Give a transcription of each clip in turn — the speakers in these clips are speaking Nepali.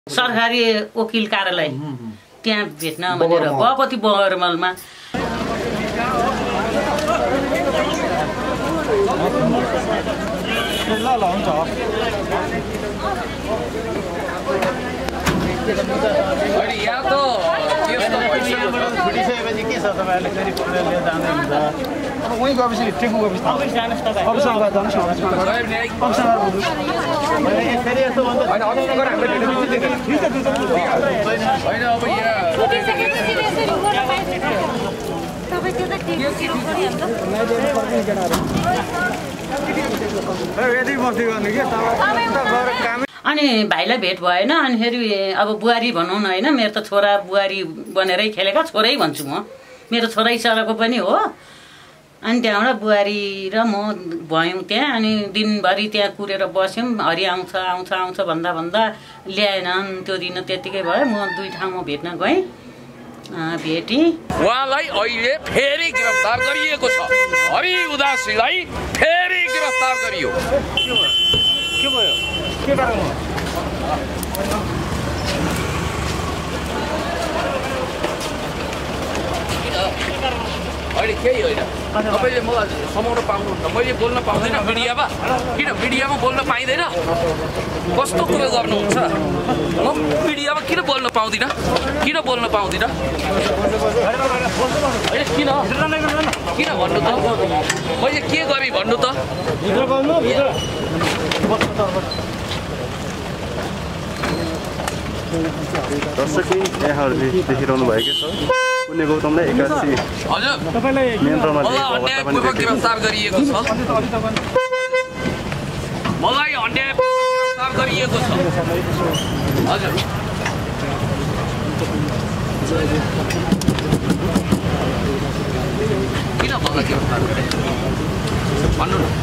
सरकारी वकिल कार्यालय त्यहाँ भेट्न भनेर गएको थिएँ बगरमलमा। वहीँ गएपछि टेकु गएपछि अनि भाइलाई भेट भएन। अनि फेरि अब बुहारी भनौँ न होइन, मेरो त छोरा बुहारी बनेरै खेलेका, छोरै भन्छु म, मेरो छोरैसँगको पनि हो। अनि त्यहाँबाट बुहारी र म भयौँ त्यहाँ। अनि दिनभरि त्यहाँ कुरेर बस्यौँ। हरि आउँछ आउँछ आउँछ भन्दा भन्दा ल्याएनन्। त्यो दिन त्यतिकै भयो। म 2 ठाउँमा भेट्न गएँ, भेटेँ। उहाँलाई अहिले फेरि गिरफ्तार गरिएको छ। हरि उदासीलाई फेरि गिरफ्तार गरियो। के भयो? के कारण हो? अहिले केही होइन। तपाईँले मलाई समाउन पाउनुहुन्न, मैले बोल्न पाउँदैन मिडियामा। किन मिडियामा बोल्न पाइँदैन? कस्तो कुरो गर्नुहुन्छ? म मिडियामा किन बोल्न पाउँदिनँ? किन बोल्न पाउँदिनँ? किन किन भन्नु त? मैले के गरेँ भन्नु त? दर्शक यहाँहरूले देखिरहनु भएको छ पुण्य गौतमलाई 81 अन्यायपूर्वक गिरफ्तार गरिएको छ। मलाई अन्यायपूर्वक गिरफ्तार गरिएको छ। हजुर किन मलाई गिरफ्तार भन्नु न?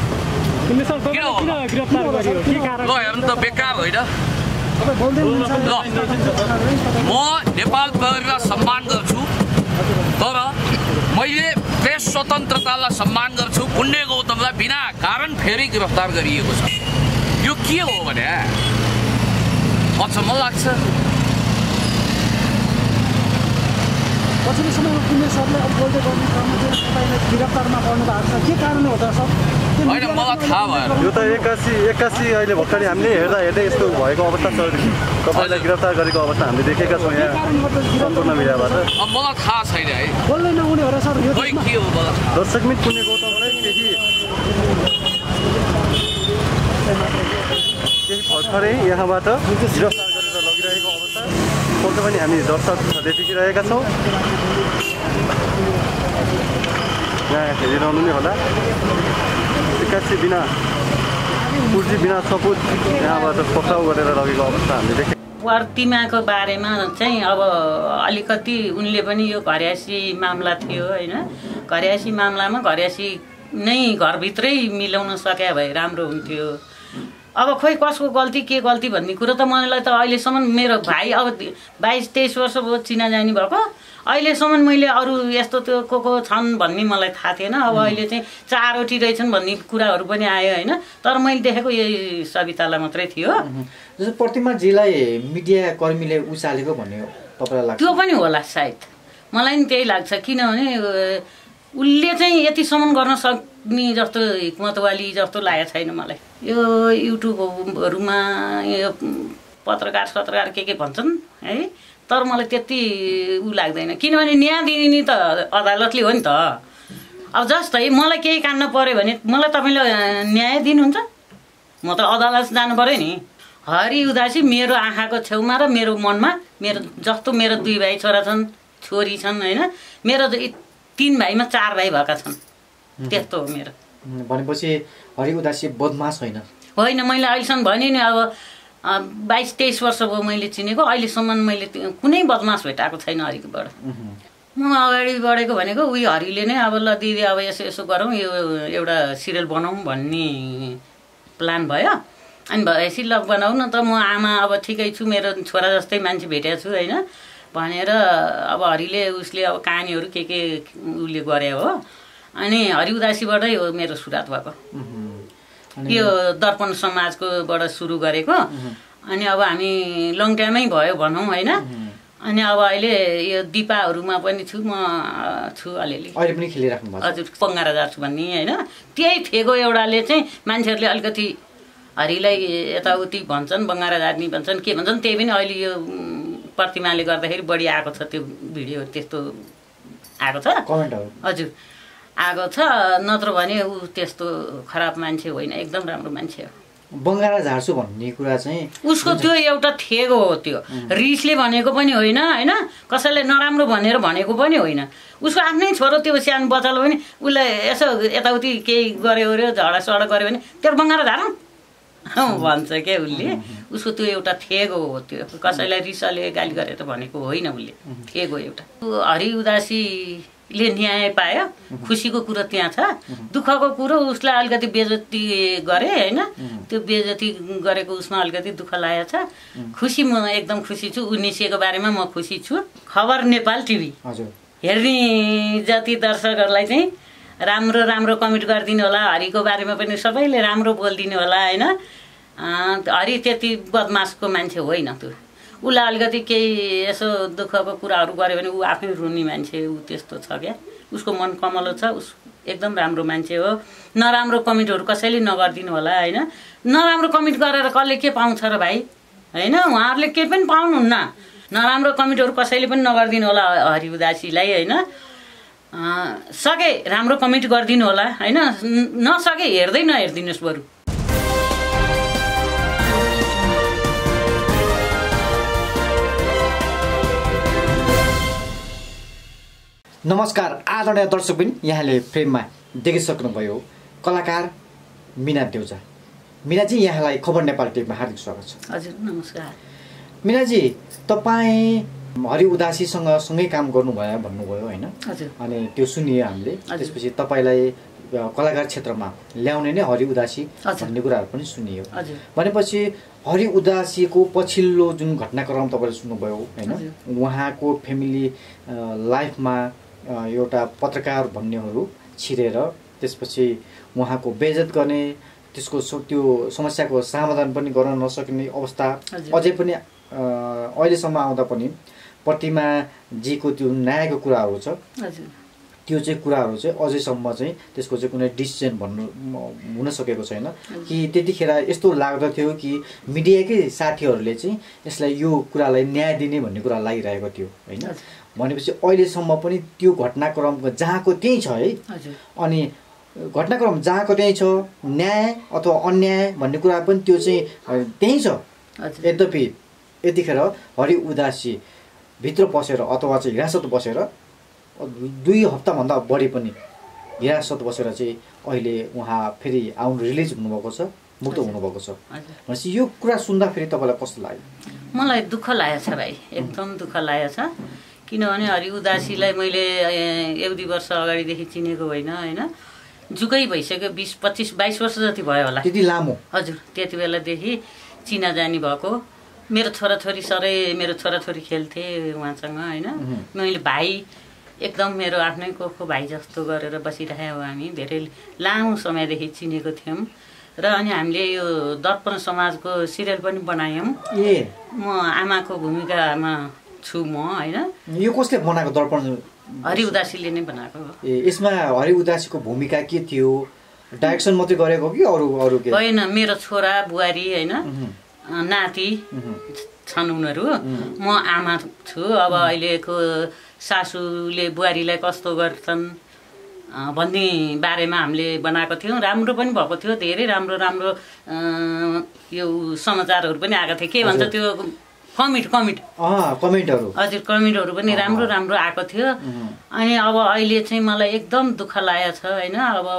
ल हेर्नु त, बेकार होइन। ल म नेपाल प्रहरीलाई सम्मान गर्छु, तर मैले प्रेस स्वतन्त्रतालाई सम्मान गर्छु। पुण्य गौतमलाई बिना कारण फेरि गिरफ्तार गरिएको छ। यो के हो भने अचम्म लाग्छ। पछिल्लो समयमा पुण्य सरले अब बोल्दै गर्ने क्रममा तपाईँलाई गिरफ्तारमा पर्नु भएको छ। के कारण हो त सर? होइन, मलाई थाहा भएन। यो त 81 अहिले भर्खरै हामीले हेर्दा यस्तो भएको अवस्था छ। तपाईँलाई गिरफ्तार गरेको अवस्था हामीले देखेका छौँ यहाँ सम्पूर्ण मिडियाबाट। मलाई थाहा छैन है, बोल्दै नहुने हो र सर? यो के हो? दर्शक मित पुण्य गौतमलाई केही भर्खरै यहाँबाट गिरफ्तार गरेर लगिरहेको अवस्था पक्कै पनि हामी दर्शकहरूले देखिरहेका छौँ। यहाँ हेरिरहनु नै होला। 81 बिना पुर्जी बिना सपुत यहाँबाट पक्राउ गरेर लगेको अवस्था हामीले देख्यौँ। प्रतिमाको बारेमा चाहिँ अब अलिकति उनले पनि यो घरयासी मामला थियो होइन, घरयासी मामलामा घरयासी नै घरभित्रै मिलाउन सके भए राम्रो हुन्थ्यो। अब खोइ कसको गल्ती के गल्ती भन्ने कुरो त मलाई त अहिलेसम्म मेरो भाइ अब 22-23 वर्ष भयो चिनाजानी भएको। अहिलेसम्म मैले अरू यस्तो त्यो को छन् भन्ने मलाई थाहा थिएन। अब अहिले चाहिँ 4वटी रहेछन् भन्ने कुराहरू पनि आयो होइन, तर मैले देखेको यही सवितालाई मात्रै थियो। जस्तो प्रतिमाजीलाई मिडिया कर्मीले उचालेको भन्ने तपाईँलाई लाग्छ? त्यो पनि होला सायद, मलाई नि त्यही लाग्छ। किनभने उसले चाहिँ यतिसम्म गर्न सक्ने जस्तो हिक्मतवाली जस्तो लागेको छैन मलाई। यो युट्युबहरूमा यो पत्रकार के भन्छन् है, तर मलाई त्यति लाग्दैन। किनभने न्याय दिने त अदालतले हो नि त। अब जस्तै मलाई केही कान्न पर्यो भने मलाई तपाईँले न्याय दिनुहुन्छ? म त अदालत जानु पर्यो नि। हरि उदासी मेरो आँखाको छेउमा र मेरो मनमा मेरो जस्तो मेरो 2 भाइ छोरा छन्, छोरी छन् होइन। मेरो 3 भाइमा 4 भाइ भएका छन्, त्यस्तो हो मेरो। भनेपछि हरि उदासी बदमास होइन? होइन, मैले अहिलेसम्म भने नि अब 22-23 वर्ष भयो मैले चिनेको। अहिलेसम्म मैले कुनै बदमास भेटाएको छैन हरिकोबाट। म अगाडि बढेको भनेको उही हरिले नै अब ल दिदी अब यसो यसो गरौँ, यो एउटा सिरियल बनाऊँ भन्ने प्लान भयो। अनि भएपछि ल बनाऊ न त, म आमा अब ठिकै छु, मेरो छोरा जस्तै मान्छे भेटेको छु होइन भनेर अब हरिले उसले अब कहानीहरू के उसले गरे हो। अनि हरि उदासीबाटै हो मेरो सुरुवात भएको। यो दर्पण समाजकोबाट सुरु गरेको। अनि अब हामी लङ टाइमै भयो भनौँ होइन। अनि अब अहिले यो दिपाहरूमा पनि छु म छु अलिअलि। अहिले पनि खेलिराख्नु भएको? हजुर बङ्गारा जान्छु भन्ने होइन। त्यही फेको एउटाले चाहिँ मान्छेहरूले अलिकति हरिलाई यताउति भन्छन्, बङ्गारा जान्ने भन्छन्, के भन्छन्, त्यही पनि अहिले यो प्रतिमाले गर्दाखेरि बढी आएको छ त्यो भिडियो, त्यस्तो आएको छ कमेन्टहरू। हजुर आएको छ, नत्र भने ऊ त्यस्तो खराब मान्छे होइन, एकदम राम्रो मान्छे हो। बङ्गारा झार्छु भन्ने कुरा चाहिँ उसको त्यो एउटा थेगो हो, त्यो रिसले भनेको पनि होइन होइन, कसैले नराम्रो भनेर भनेको पनि होइन। उसको आफ्नै छोरो त्यो सानो बच्चाले पनि उसलाई यसो यताउति केही गऱ्यो अरे झडासडा गऱ्यो भने तेरो बङ्गारा झारौँ भन्छ क्या उसले। उसको त्यो एउटा थेगो हो, त्यो कसैलाई रिसले गाली गरेर भनेको होइन, उसले थेगो एउटा। हरि उदासीले न्याय पायो, खुसीको कुरो त्यहाँ छ। दुःखको कुरो उसलाई अलिकति बेइज्जती गरे होइन, त्यो बेइज्जती गरेको उसमा अलिकति दुःख लागेको छ। खुसी, म एकदम खुसी छु, ऊ निस्किएको बारेमा म खुसी छु। खबर नेपाल टिभी हेर्ने जति दर्शकहरूलाई चाहिँ राम्रो राम्रो कमेन्ट गरिदिनु होला, हरिको बारेमा पनि सबैले राम्रो बोलिदिनु होला होइन। हरि त्यति बदमासको मान्छे होइन, त्यो उसलाई अलिकति केही यसो दुःखको कुराहरू गऱ्यो भने ऊ आफै रुने मान्छे, ऊ त्यस्तो छ क्या। उसको मन कमलो छ, उस एकदम राम्रो मान्छे हो। नराम्रो कमेन्टहरू कसैले नगरिदिनु होला होइन। नराम्रो कमेन्ट गरेर कसले के पाउँछ र भाइ होइन, उहाँहरूले केही पनि पाउनुहुन्न। नराम्रो कमेन्टहरू कसैले पनि नगरिदिनु होला हरि उदासीलाई होइन। सके राम्रो कमेन्ट गरिदिनु होला होइन, नसके हेर्दै नहेरिदिनुहोस् बरु। नमस्कार आदरणीय दर्शकबिन, यहाँले फ्रेममा देखिसक्नुभयो कलाकार मिना देउजा। मिनाजी, यहाँलाई खबर नेपाल टिभीमा हार्दिक स्वागत छ। हजुर नमस्कार। मिनाजी, तपाईँ हरि उदासीसँग सँगै काम गर्नुभयो भन्नुभयो होइन, अनि त्यो सुनियो हामीले। त्यसपछि तपाईँलाई कलाकार क्षेत्रमा ल्याउने नै हरि उदासी भन्ने कुराहरू पनि सुनियो। भनेपछि हरि उदासीको पछिल्लो जुन घटनाक्रम तपाईँले सुन्नुभयो होइन, उहाँको फ्यामिली लाइफमा एउटा पत्रकार भन्नेहरू छिरेर त्यसपछि उहाँको बेइज्जत गर्ने, त्यसको त्यो समस्याको समाधान पनि गर्न नसक्ने अवस्था अझै पनि अहिलेसम्म आउँदा पनि प्रतिमाजीको त्यो न्यायको कुराहरू छ, त्यो चाहिँ कुराहरू चाहिँ अझैसम्म चाहिँ त्यसको चाहिँ कुनै डिसिजन भन्नु हुन सकेको छैन कि त्यतिखेर यस्तो लाग्दथ्यो कि मिडियाकै साथीहरूले चाहिँ यसलाई यो कुरालाई न्याय दिने भन्ने कुरा लागिरहेको थियो होइन। भनेपछि अहिलेसम्म पनि त्यो घटनाक्रम जहाँको त्यही छ है। अनि घटनाक्रम जहाँको त्यही छ, न्याय अथवा अन्याय भन्ने कुरा पनि त्यो चाहिँ त्यही छ। यद्यपि यतिखेर हरि उदासी भित्र बसेर अथवा चाहिँ हिरासत बसेर 2 हप्ताभन्दा बढी पनि हिरासत बसेर चाहिँ अहिले उहाँ फेरि रिलिज हुनुभएको छ, मुक्त हुनुभएको छ। भनेपछि यो कुरा सुन्दाखेरि तपाईँलाई कस्तो लाग्यो? मलाई दुःख लागेको छ भाइ, एकदम दुःख लागेको छ। किनभने हरि उदासीलाई मैले 1-2 वर्ष अगाडिदेखि चिनेको होइन होइन, जुकै भइसक्यो, 20-25-22 वर्ष जति भयो होला। त्यति लामो? हजुर, त्यति बेलादेखि चिनाजानी भएको। मेरो छोराछोरी सबै मेरो छोराछोरी खेल्थे उहाँसँग होइन। मैले भाइ एकदम मेरो आफ्नै कोखको भाइ जस्तो गरेर बसिरहेको हो। हामी धेरै लामो समयदेखि चिनेको थियौँ र अनि हामीले यो दर्पण समाजको सिरियल पनि बनायौँ। म आमाको भूमिकामा छु म होइन। यो कसले बनाएको दर्पण? हरि उदासीले नै बनाएको हो। यसमा हरि उदासीको भूमिका के थियो? डाइरेक्सन मात्रै गरेको कि अरू के? होइन, मेरो छोरा बुहारी होइन, नाति छन् उनीहरू, म आमा छु। अब अहिलेको सासूले बुहारीलाई कस्तो गर्छन् भन्ने बारेमा हामीले बनाएको थियौँ। राम्रो पनि भएको थियो, धेरै राम्रो राम्रो यो समाचारहरू पनि आएको थियो। के भन्छ त्यो कमेन्टहरू? हजुर, कमेन्टहरू पनि राम्रो राम्रो आएको थियो। अनि अब अहिले चाहिँ मलाई एकदम दुःख लागेको छ होइन।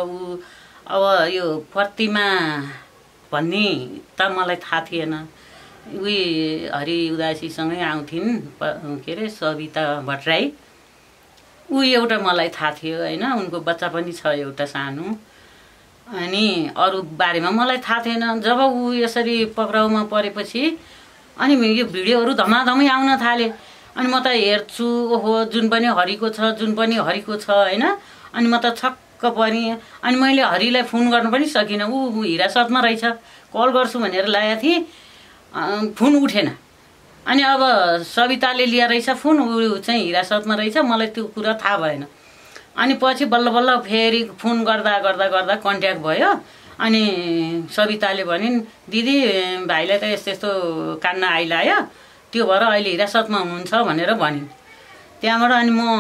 अब यो प्रतिमा भन्ने त मलाई थाहा थिएन। उही हरि उदासीसँगै आउँथिन्, के अरे सविता भट्टराई, ऊ एउटा मलाई थाहा थियो होइन। उनको बच्चा पनि छ एउटा सानो। अनि अरू बारेमा मलाई थाहा थिएन। जब ऊ यसरी पक्राउमा परेपछि अनि यो भिडियोहरू धमाधमै आउन थाले। अनि म त हेर्छु, ओहो जुन पनि हरिको छ, जुन पनि हरिको छ होइन। अनि म त छक्क परेँ। अनि मैले हरिलाई फोन गर्न पनि सकिनँ, ऊ हिरासतमा रहेछ। कल गर्छु भनेर लागेको थिएँ। फोन उठेन। अनि अब सविताले लिएर रहेछ फोन, ऊ चाहिँ हिरासतमा रहेछ, मलाई त्यो कुरा थाहा भएन। अनि पछि बल्ल बल्ल फेरि फोन गर्दा गर्दा गर्दा कन्ट्याक्ट भयो। अनि सविताले भनिन् दिदी भाइलाई त यस्तो यस्तो कान्न आइलायो, त्यो भएर अहिले हिरासतमा हुनुहुन्छ भनेर भनिन्। त्यहाँबाट अनि म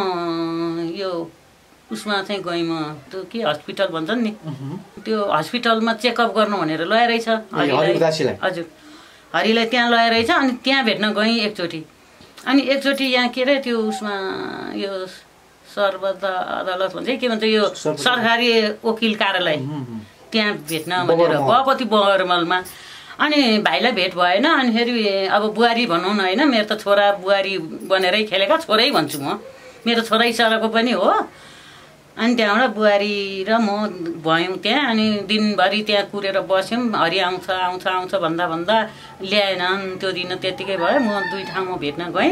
यो उसमा चाहिँ गएँ, म त्यो के हस्पिटल भन्छन् नि, त्यो हस्पिटलमा चेकअप गर्नु भनेर ल्याएरहेछ हरिलाई। हजुर, हरिलाई त्यहाँ ल्याएरहेछ। अनि त्यहाँ भेट्न गएँ एकचोटि। अनि एकचोटि यहाँ के अरे त्यो उसमा यो सर्वोच्च अदालत भन्छ के भन्छ, यो सरकारी वकिल कार्यालय, त्यहाँ भेट्न भनेर गएपछि बगरमलमा। अनि भाइलाई भेट भएन। अनि फेरि अब बुहारी भनौँ न होइन, मेरो त छोरा बुहारी बनेरै खेलेका, छोरै भन्छु म, मेरो छोरै सरको पनि हो। अनि त्यहाँबाट बुहारी र म भयौँ त्यहाँ। अनि दिनभरि त्यहाँ कुरेर बस्यौँ। हरि आउँछ आउँछ आउँछ भन्दा भन्दा ल्याएनन्। त्यो दिन त्यत्तिकै भयो। म 2 ठाउँमा भेट्न गएँ,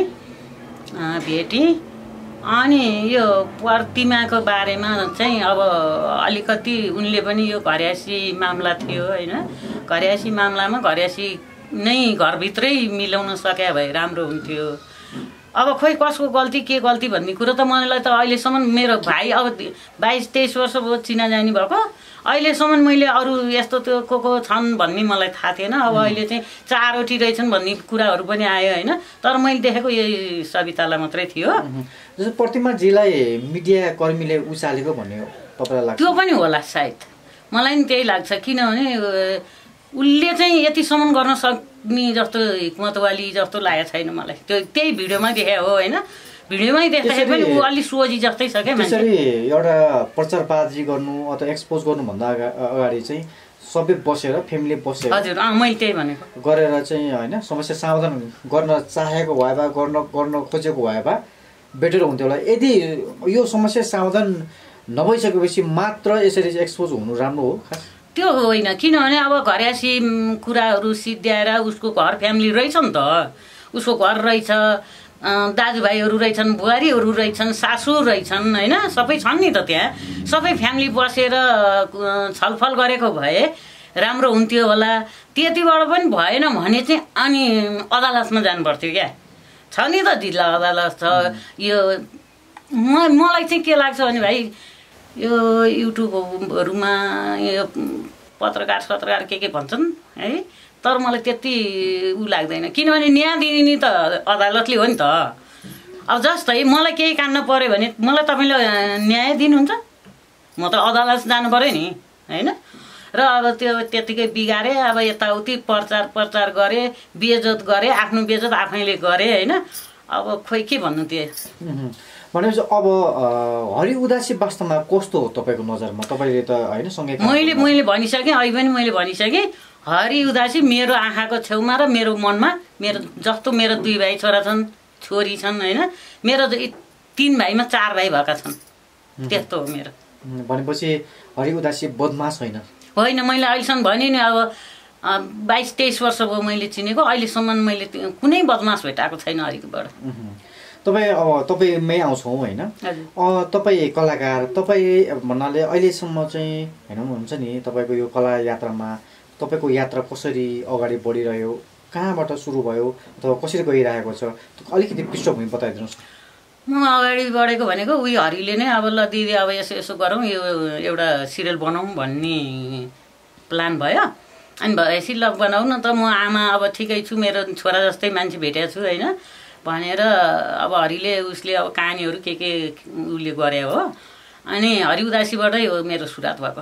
भेटेँ। अनि यो प्रतिमाको बारेमा चाहिँ अब अलिकति उनले पनि यो घरयासी मामला थियो होइन, घरयासी मामलामा घरयासी नै घरभित्रै मिलाउन सके भए राम्रो हुन्थ्यो। अब खोइ कसको गल्ती के गल्ती भन्ने कुरो त मलाई त अहिलेसम्म, मेरो भाइ अब 22-23 वर्ष भयो चिनाजानी भएको, अहिलेसम्म मैले अरू यस्तो त्यो को छन् भन्ने मलाई थाहा थिएन। अब अहिले चाहिँ 4वटी रहेछन् भन्ने कुराहरू पनि आयो होइन। तर मैले देखेको यही सवितालाई मात्रै थियो। जस्तो प्रतिमाजीलाई मिडिया कर्मीले उचालेको भन्ने तपाईँलाई लाग्छ? त्यो पनि होला सायद, मलाई नि त्यही लाग्छ। किनभने उसले चाहिँ यतिसम्म गर्न सक्ने जस्तो हिक्मतवाली जस्तो लागेको छैन मलाई। त्यो त्यही भिडियोमा देखे हो होइन, भिडियोमै देख्दाखेरि पनि ऊ अलि सोझी जस्तै छ क्या। त्यसरी एउटा प्रचारबाजी गर्नु अथवा एक्सपोज गर्नुभन्दा अगाडि चाहिँ सबै बसेर, फ्यामिली बसेर, हजुर मैले त्यही भनेको, गरेर चाहिँ होइन समस्या समाधान गर्न चाहेको भए भए, गर्न खोजेको भए भए बेटर हुन्थ्यो होला। यदि यो समस्या समाधान नभइसकेपछि मात्र यसरी एक्सपोज हुनु राम्रो हो? खास त्यो होइन। किनभने अब घरयासी कुराहरू सिद्ध्याएर उसको घर फ्यामिली रहेछ नि त, उसको घर रहेछ, दाजुभाइहरू रहेछन्, बुहारीहरू रहेछन्, सासू रहेछन् होइन, सबै छन् नि त त्यहाँ। सबै फ्यामिली बसेर छलफल गरेको भए राम्रो हुन्थ्यो होला। त्यतिबाट पनि भएन भने चाहिँ अनि अदालतमा जानु पर्थ्यो क्या। छ नि त जिल्ला अदालत छ। यो मलाई चाहिँ के लाग्छ भने भाइ, यो युट्युबहरूमा यो पत्रकार के भन्छन् है, तर मलाई त्यति लाग्दैन। किनभने न्याय दिने नि त अदालतले हो नि त। अब जस्तै मलाई केही कान्न पर्यो भने मलाई तपाईँले न्याय दिनुहुन्छ, म त अदालत जानु पर्यो नि होइन। र अब त्यो त्यतिकै बिगारे, अब यताउति प्रचार गरे, बेइज्जत गरे, आफ्नो बेइज्जत आफैले गरे होइन। अब खोइ के भन्नु त्यो। भनेपछि अब हरि उदासी वास्तवमा कस्तो हो तपाईँको नजरमा? तपाईँले त होइन सँगै मैले भनिसकेँ, अहिले पनि मैले भनिसकेँ। हरि उदासी मेरो आँखाको छेउमा र मेरो मनमा, मेरो जस्तो मेरो 2 भाइ छोरा छन्, छोरी छन् होइन, मेरो 3 भाइमा 4 भाइ भएका छन्, त्यस्तो हो मेरो। भनेपछि हरि उदासी बदमास होइन? होइन, मैले अहिलेसम्म भने नि अब 22-23 वर्ष भयो मैले चिनेको, अहिलेसम्म मैले कुनै बदमास भेटाएको छैन हरिकोबाट। तपाईँमै आउँछौँ होइन। तपाईँ कलाकार, तपाईँ भन्नाले अहिलेसम्म चाहिँ होइन हुन्छ नि, तपाईँको यो कला यात्रामा तपाईँको यात्रा कसरी अगाडि बढिरह्यो, कहाँबाट सुरु भयो अथवा कसरी गइरहेको छ, अलिकति पृष्ठभूमि बताइदिनुहोस्। म अगाडि बढेको भनेको उयो हरिले नै अब ल दिदी अब यसो गरौँ, यो एउटा सिरियल बनाऊँ भन्ने प्लान भयो। अनि भएपछि ल बनाऊ न त, म आमा अब ठिकै छु, मेरो छोरा जस्तै मान्छे भेटेको छु होइन भनेर अब हरिले उसले अब कहानीहरू के उसले गरे हो। अनि हरि उदासीबाटै हो मेरो सुरुवात भएको।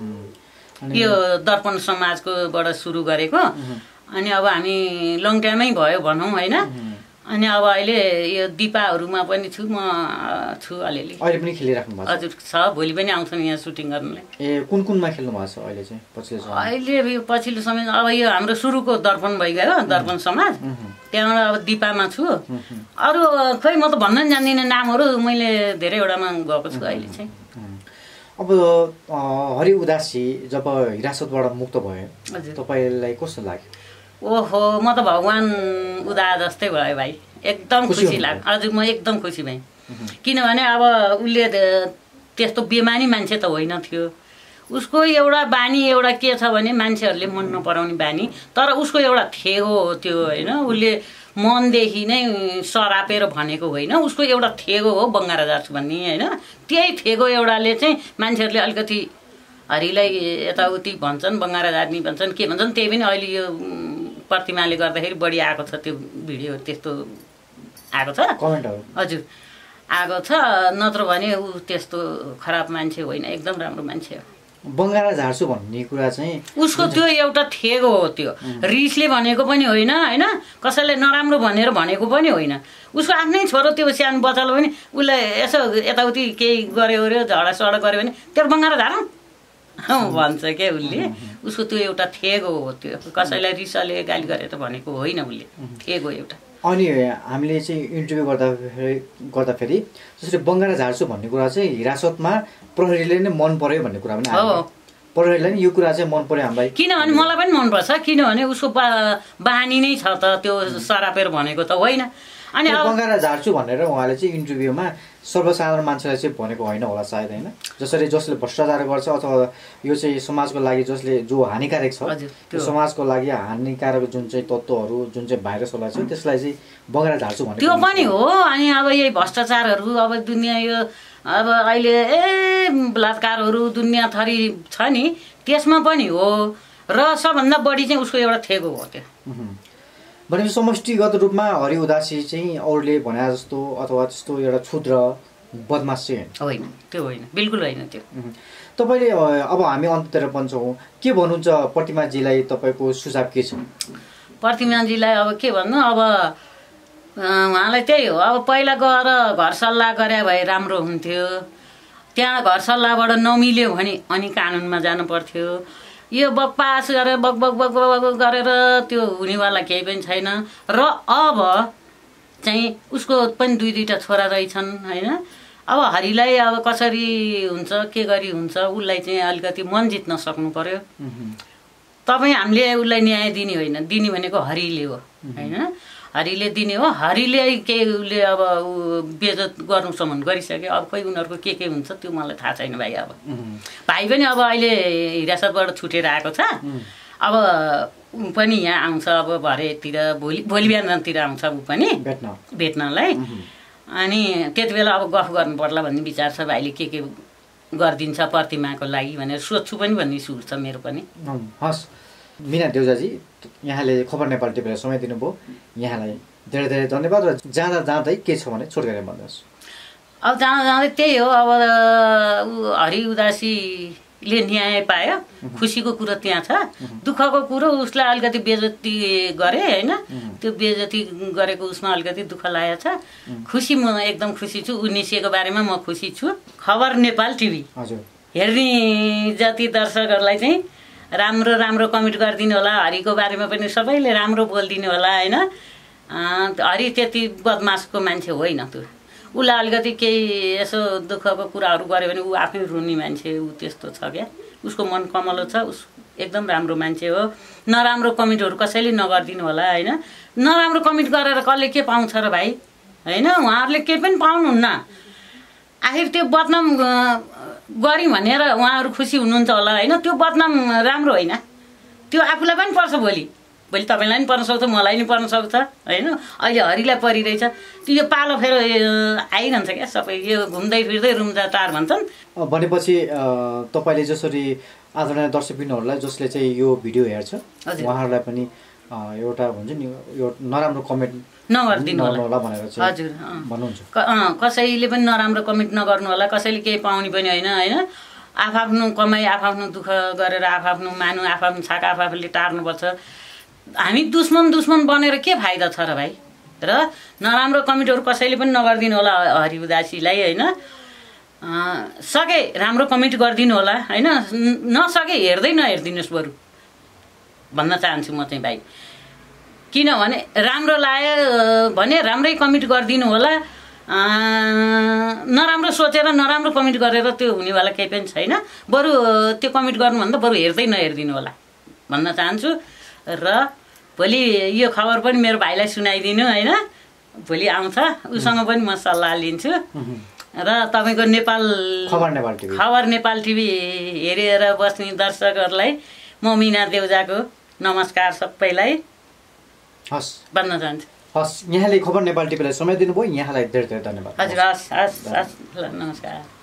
यो दर्पण समाजकोबाट सुरु गरेको। अनि अब हामी लङ टाइमै भयो भनौँ होइन। अनि अब अहिले यो दिपाहरूमा पनि छु, म छु अलिअलि। अहिले पनि खेलिराख्नु भएको? हजुर छ, भोलि पनि आउँछन् यहाँ सुटिङ गर्नुलाई। कुनमा खेल्नु भएको छ अहिले चाहिँ पछिल्लो समय? अहिले यो पछिल्लो समय अब यो हाम्रो सुरुको दर्पण भइगयो, दर्पण समाज, त्यहाँबाट अब दिपामा छु। अरू खोइ म त भन्न नि जान्दिनँ नामहरू, मैले धेरैवटामा गएको छु अहिले चाहिँ। अब हरि उदासी जब हिरासतबाट मुक्त भयो तपाईँलाई कस्तो लाग्यो? ओहो, म त भगवान् उदा जस्तै भयो भाइ, एकदम खुसी लाग्यो। हजुर, म एकदम खुसी भएँ। किनभने अब उसले त्यस्तो बेमानी मान्छे त होइन थियो, उसको एउटा बानी एउटा के छ भने मान्छेहरूले मन नपराउने बानी, तर उसको एउटा थेगो हो त्यो होइन। उसले मनदेखि नै सरापेर भनेको होइन, उसको एउटा थेगो हो बङ्गारा जार्छु भन्ने होइन। त्यही थेगो एउटाले चाहिँ मान्छेहरूले अलिकति हरिलाई यताउति भन्छन्, बङ्गारा जार्नी भन्छन्, के भन्छन्, त्यही पनि अहिले यो प्रतिमाले गर्दाखेरि बढी आएको छ त्यो भिडियो, त्यस्तो आएको छ कमेन्टहरू। हजुर आएको छ, नत्र भने ऊ त्यस्तो खराब मान्छे होइन, एकदम राम्रो मान्छे हो। बङ्गारा झार्छु भन्ने कुरा चाहिँ उसको त्यो एउटा थेगो हो, त्यो रिसले भनेको पनि होइन होइन, कसैले नराम्रो भनेर भनेको पनि होइन। उसको आफ्नै छोरो त्यो सानो बच्चाले पनि उसलाई यसो यताउति केही गऱ्यो अरे झडासडा गऱ्यो भने त्यो बङ्गारा झारौँ भन्छ क्या उसले। उसको त्यो एउटा थेगो हो, त्यो कसैलाई रिसले गाली गरेर भनेको होइन, उसले थेगो एउटा। अनि हामीले चाहिँ इन्टरभ्यू गर्दाखेरि जसरी बङ्गारा झार्छु भन्ने कुरा चाहिँ हिरासतमा प्रहरीले नै मन पर्यो भन्ने कुरा पनि आयो। प्रहरीलाई नि यो कुरा चाहिँ मन पर्यो हामीलाई, किनभने मलाई पनि मनपर्छ, किनभने उसको बानी नै छ त त्यो सरापेर भनेको त होइन। अनि बङ्गारा झार्छु भनेर उहाँले चाहिँ इन्टरभ्यूमा सर्वसाधारण मान्छेलाई चाहिँ भनेको होइन होला सायद होइन। जसरी जसले भ्रष्टाचार गर्छ अथवा यो चाहिँ समाजको लागि जो हानिकारक छ, त्यो समाजको लागि हानिकारक जुन चाहिँ तत्त्वहरू जुन चाहिँ भाइरसहरूलाई छ त्यसलाई चाहिँ बङ्गारा झार्छु भनेको त्यो पनि हो। अनि अब यही भ्रष्टाचारहरू अब दुनियाँ यो अब अहिले बलात्कारहरू दुनियाँ थरी छ नि, त्यसमा पनि हो। र सबभन्दा बढी चाहिँ उसको एउटा थेगो हो त्यो। भनेपछि समष्टिगत रूपमा हरि उदासी चाहिँ अरूले भने जस्तो अथवा त्यस्तो एउटा क्षुद्र बदमास चाहिँ होइन, त्यो होइन, बिल्कुल होइन त्यो। तपाईँले अब हामी अन्त्यतिर पन्छौँ, के भन्नुहुन्छ प्रतिमाजीलाई, तपाईँको सुझाव के छ? प्रतिमाजीलाई अब के भन्नु, अब उहाँलाई त्यही हो, अब पहिला गएर घर सल्लाह गरे भए राम्रो हुन्थ्यो। त्यहाँ घर सल्लाहबाट नमिल्यो भने अनि कानुनमा जानु पर्थ्यो। यो बकपास गरेर बक बक बक बक गरेर त्यो हुनेवाला केही पनि छैन। र अब चाहिँ उसको पनि दुईटा छोरा रहेछन् होइन। अब हरिलाई अब कसरी हुन्छ के गरी हुन्छ उसलाई चाहिँ अलिकति मन जित्न सक्नु पर्यो। तपाईँ हामीले उसलाई न्याय दिने होइन, दिने भनेको हरिले हो होइन, हरिले दिने हो। हरिले के उसले अब बेइज्जत गर्नुसम्म गरिसक्यो। अब खोइ उनीहरूको के हुन्छ त्यो मलाई थाहा छैन भाइ। अब भाइ पनि अब अहिले हिरासतबाट छुटेर आएको छ। अब ऊ पनि यहाँ आउँछ अब भरेतिर भोलि बिहानतिर आउँछ ऊ पनि भेट्नलाई। अनि त्यति बेला अब गफ गर्नु पर्ला भन्ने विचार छ भाइले, के गरिदिन्छ प्रतिमाको लागि भनेर सोध्छु पनि भन्ने सुर छ मेरो पनि। हस् मिना देउजाजी, यहाँले खबर नेपाल टिभीलाई समय दिनुभयो, यहाँलाई धेरै धेरै धन्यवाद। र जाँदै के छ भने छोड गरेर भन्नुहोस्। अब जाँदै त्यही हो, अब हरि उदासीले न्याय पायो, खुसीको कुरो त्यहाँ छ। दुःखको कुरो उसलाई अलिकति बेइज्जती गरे होइन, त्यो बेइज्जती गरेको उसमा अलिकति दुःख लागेको छ। खुसी, म एकदम खुसी छु। ऊ निस्किएको बारेमा म खुसी छु। खबर नेपाल टिभी हजुर हेर्ने जति दर्शकहरूलाई चाहिँ राम्रो राम्रो कमेन्ट गरिदिनु होला। हरिको बारेमा पनि सबैले राम्रो बोलिदिनु होला होइन। हरि त्यति बदमासको मान्छे होइन, त्यो उसलाई अलिकति केही यसो दुःखको कुराहरू गऱ्यो भने ऊ आफै रुने मान्छे, ऊ त्यस्तो छ क्या। उसको मन कमलो छ, उस एकदम राम्रो मान्छे हो। नराम्रो कमेन्टहरू कसैले नगरिदिनु होला होइन। नराम्रो कमेन्ट गरेर कसले के पाउँछ र भाइ होइन, उहाँहरूले केही पनि पाउनुहुन्न। आखिर त्यो बदनाम गरी भनेर उहाँहरू खुसी हुनुहुन्छ होला होइन। त्यो बदनाम राम्रो होइन, त्यो आफूलाई पनि पर्छ, भोलि तपाईँलाई पनि पर्न सक्छ, मलाई पनि पर्न सक्छ होइन। अहिले हरिलाई परिरहेछ, त्यो यो पालो फेरि आइरहन्छ क्या सबै। यो घुम्दै फिर्दै रुम्जा टार भन्छन्। भनेपछि तपाईँले जसरी आदरणीय दर्शकबिनहरूलाई जसले चाहिँ यो भिडियो हेर्छ उहाँहरूलाई पनि एउटा हुन्छ नि यो नराम्रो कमेन्ट नगरिदिनु होला भनेर चाहिँ हजुर भन्नुहुन्छ। कसैले पनि नराम्रो कमेन्ट नगर्नु होला, कसैले केही पाउने पनि होइन होइन। आफआफ्नो कमाइ आफआफ्नो दुःख गरेर आफआफ्नो मानु आफआफ्नो छाक आफआफूले टार्नुपर्छ। हामी दुश्मन बनेर के फाइदा छ र भाइ। र नराम्रो कमेन्टहरू कसैले पनि नगरिदिनु होला हरि उदासीलाई होइन। सके राम्रो कमेन्ट गरिदिनु होला होइन, नसके हेर्दै नहेरिदिनुहोस् बरु भन्न चाहन्छु म चाहिँ भाइ। किनभने राम्रो लाग्यो भने राम्रै कमेन्ट गरिदिनु होला। नराम्रो सोचेर नराम्रो कमेन्ट गरेर त्यो हुनेवाला केही पनि छैन। बरु त्यो कमेन्ट गर्नुभन्दा बरु हेर्दै नहेरिदिनु होला भन्न चाहन्छु। र भोलि यो खबर पनि मेरो भाइलाई सुनाइदिनु होइन, भोलि आउँछ, उसँग पनि म सल्लाह लिन्छु। र तपाईँको खबर नेपाल टिभी हेरेर बस्ने दर्शकहरूलाई म मिना देउजाको नमस्कार सबैलाई भन्न चाहन्छु। हस्, यहाँले खबर नेपाल टिभीलाई समय दिनुभयो, यहाँलाई धेरै धेरै धन्यवाद। हजुर, हस्, ल नमस्कार।